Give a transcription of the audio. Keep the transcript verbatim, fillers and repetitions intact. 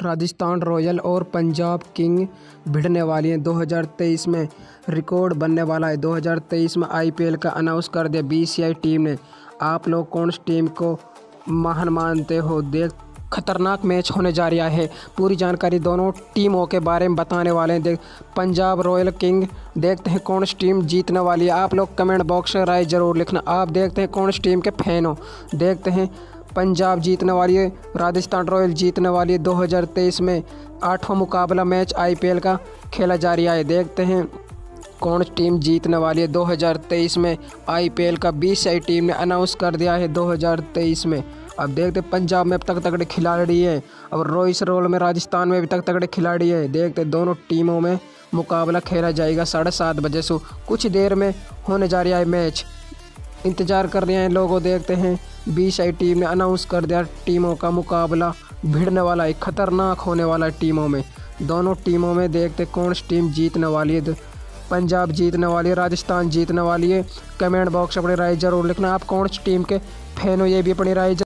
Rajasthan royal और Punjab king भिड़ने वाली हैं। दो हज़ार तेईस में रिकॉर्ड बनने वाला है। दो हज़ार तेईस में आईपीएल का अनाउंस कर दिया बीसीसीआई टीम ने। आप लोग कौन सी टीम को महान मानते हो? देख, खतरनाक मैच होने जा रहा है। पूरी जानकारी दोनों टीमों के बारे में बताने वाले हैं। देख, पंजाब रॉयल किंग, देखते हैं कौन सी टीम जीतने वाली है। आप लोग कमेंट बॉक्स में राय जरूर लिखना। आप देखते हैं कौन सी टीम के फैन हो। देखते हैं पंजाब जीतने वाली है, राजस्थान रॉयल जीतने वाली है। दो हज़ार तेईस में आठवां मुकाबला मैच आईपीएल का खेला जा रहा है। देखते हैं कौन सी टीम जीतने वाली है। दो हज़ार तेईस में आईपीएल का बीसीसीआई टीम ने अनाउंस कर दिया है। दो हज़ार तेईस में अब देखते पंजाब में अब तक तगड़े खिलाड़ी है और रॉयल्स रोल में राजस्थान में भी तक तगड़े खिलाड़ी है। देखते दोनों टीमों में मुकाबला खेला जाएगा साढ़े सात बजे से। कुछ देर में होने जा रहा है मैच, इंतज़ार कर रहे हैं लोगों। देखते हैं बीसीसीआई टीम ने अनाउंस कर दिया, टीमों का मुकाबला भिड़ने वाला है, खतरनाक होने वाला है टीमों में। दोनों टीमों में देखते कौन सी टीम जीतने वाली है। पंजाब जीतने वाली है, राजस्थान जीतने वाली है। कमेंट बॉक्स में अपनी राय जरूर लिखना। आप कौन सी टीम के फैन हो, ये भी अपनी राय